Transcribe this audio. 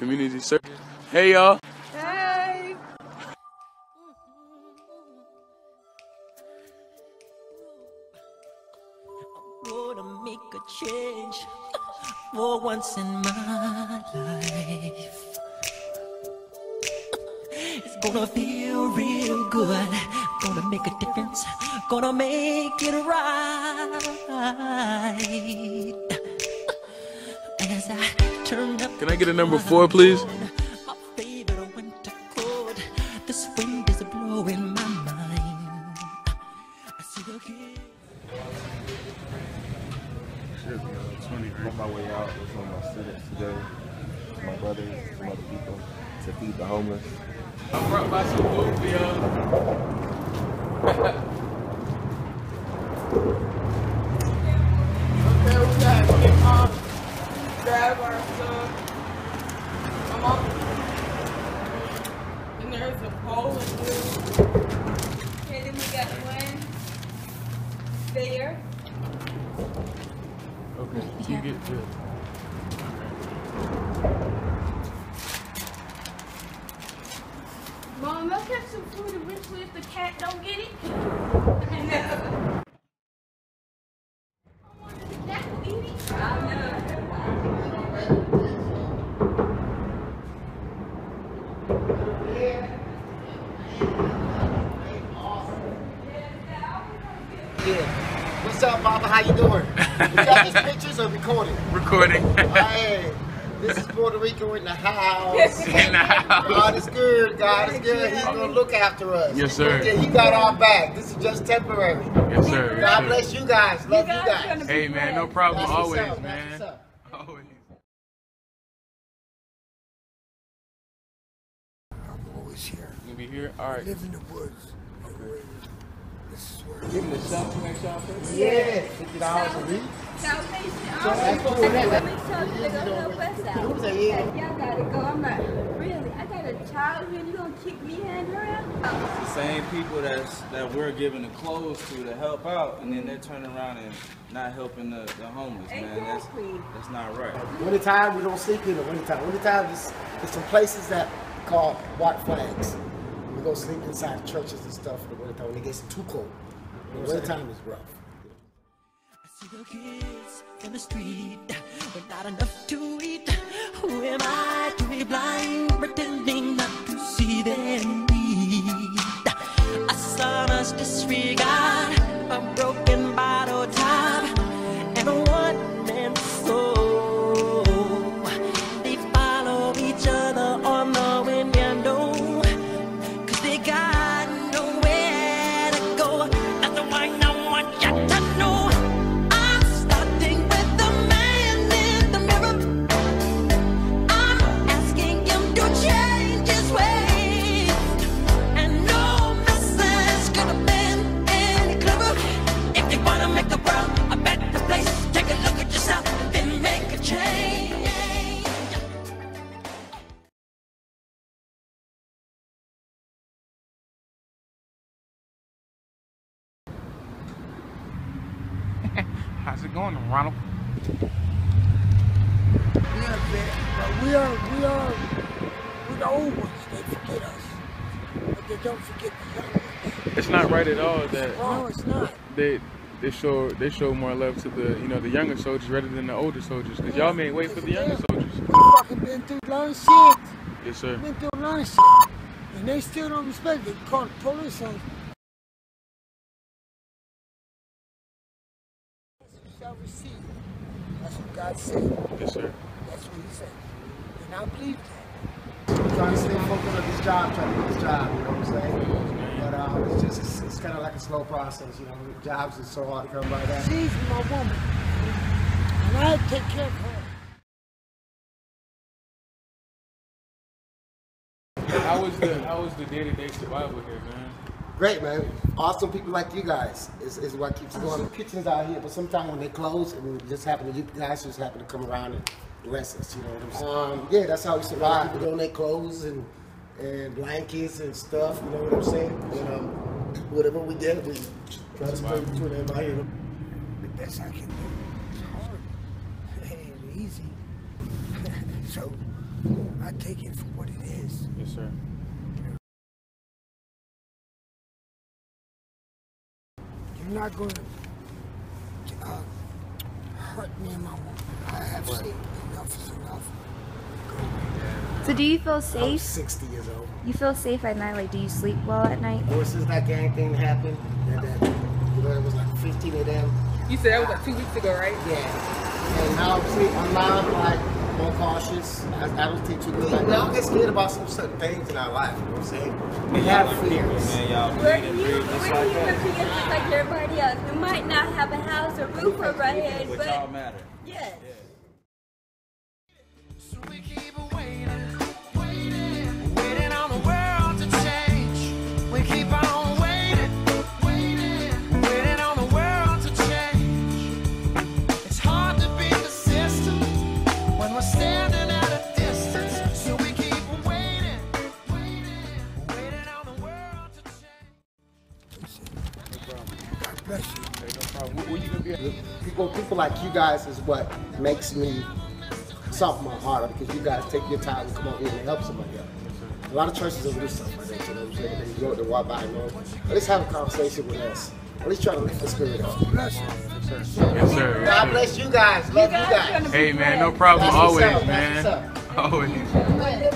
community service. Hey, y'all. Hey. I'm gonna make a change for once in my life. It's gonna feel real good. Gonna make a difference. Gonna make it right. As I turn up. Can I get a number 4, please? My favorite winter coat. This wind is blowing my mind. I see the kid. On my way out with some of my students today, with my brothers, some other people, to feed the homeless. I brought by some food for y'all. Okay, we gotta get off. Grab our stuff. Come on. And there's a pole in here. Okay, then we got one there. Okay, you get good. Mom, let's get some food eventually if the cat don't get it. I wanted the cat to eat it. I know. Yeah. What's up, Mama? How you doing? You got these pictures or recording? Recording. Hey, this is Puerto Rico in the house. In the house. God is good. God is good. He's gonna look after us. Yes, sir. Yeah, he got our back. This is just temporary. Yes, sir. God Yes, bless you guys. Love you guys. Hey, man, no problem. That's what's Always, up. man. That's what's up. Always. I'm always here. You be here? All right. Live in the woods. This is where Give me the shop to make sure I pay. Yeah, $50 a week. Salvation that's Army. cool. Let me tell you, they're gonna help us out. Who's that? Yeah. Hey, y'all gotta go. I'm like, really? I got a child here and you gonna kick me and her out? The same people that we're giving the clothes to help out, and then they're turning around and not helping the homeless, man. Exactly. That's not right. Wintertime, we don't sleep in the wintertime. Wintertime, there's some places that call white flags. We go sleep inside churches and stuff in the wintertime when it gets too cold. The wintertime is rough. I see the kids in the street, but not enough to eat. Who am I to be blind, pretending not to see their need? A son's disregard, a broken bottle top, and a one-man soul. They follow each other on the window, 'cause they got nowhere to go. That's why no one got to know. I'm starting with the man in the mirror. I'm asking him to change his ways, and no message could have been any clearer. If you wanna make the world a better place, take a look at yourself and then make a change. How's it going, Ronald? Yeah, man. But we're the old ones. They forget us. But they don't forget the young ones. It's not right at all that No, it's not. they show more love to the younger soldiers rather than the older soldiers. Cause y'all may wait for the younger soldiers. We fucking been through a lot of shit. Yes, sir. Been through a lot of shit. And they still don't respect it. They call the police on us. You shall receive. That's what God said. Yes, sir. That's what he said. And I believe that. Trying to stay focused on this job, trying to get this job, you know what I'm saying? But it's kind of like a slow process, you know. Jobs is so hard to come by that. She's my woman. And I take care of her. How was the day-to-day survival here, man? Great, man. Awesome people like you guys is what keeps going. Some kitchens out here, but sometimes when they close, and we just happen to, you guys just happen to come around and bless us, you know what I'm saying? Yeah, that's how we survive. People donate clothes and blankets and stuff, you know what I'm saying? And whatever we get, we try to spread it to everybody. You know? The best I can do. It's hard. It ain't easy. So I take it for what it is. Yes, sir. You're not going to hurt me and my woman. I have said enough is enough. So do you feel I'm safe? 60 years old. You feel safe at night? Like, do you sleep well at night? Ever since that gang thing happened, it was like 15 of them. You said that was like 2 weeks ago, right? Yeah. And now I'm now like more cautious. I don't think too good. Like, we all get scared about some certain things in our life. You know what I'm saying? We have fears. Man, y'all We're bleed and breathe just like human that. beings just like everybody else. We might not have a house or roof over our head, But y'all but matter. yes. So we keep waiting on the world to change. We keep on waiting on the world to change. It's hard to be persistent when we're standing at a distance. So we keep waiting on the world to change. God bless you. Hey, no problem. Where you gonna be at? People like you guys is what makes me soften my heart up, because you guys take your time to come over here and help somebody else. A lot of churches don't do stuff like that, you know what I'm saying? They go to walk by and know. At least have a conversation with us. At least try to lift the spirit up. Bless you. Yes, sir. Yes, sir. God bless you guys. Love you guys. Hey, man, no problem. That's what's Always, up. That's man. what's up. Always.